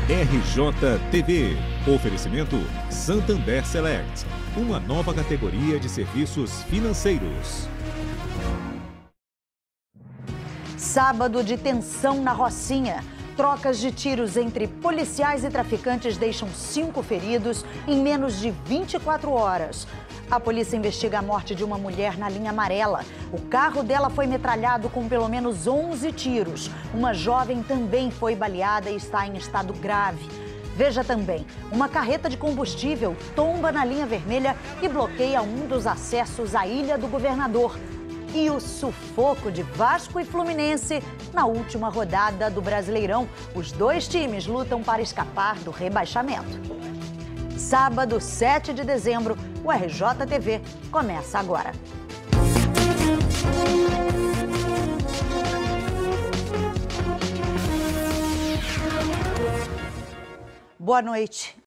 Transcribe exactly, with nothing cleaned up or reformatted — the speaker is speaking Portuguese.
R J T V. Oferecimento Santander Select. Uma nova categoria de serviços financeiros. Sábado de tensão na Rocinha. Trocas de tiros entre policiais e traficantes deixam cinco feridos em menos de vinte e quatro horas. A polícia investiga a morte de uma mulher na linha amarela. O carro dela foi metralhado com pelo menos onze tiros. Uma jovem também foi baleada e está em estado grave. Veja também, uma carreta de combustível tomba na linha vermelha e bloqueia um dos acessos à Ilha do Governador. E o sufoco de Vasco e Fluminense na última rodada do Brasileirão. Os dois times lutam para escapar do rebaixamento. Sábado, sete de dezembro, o R J T V começa agora. Boa noite.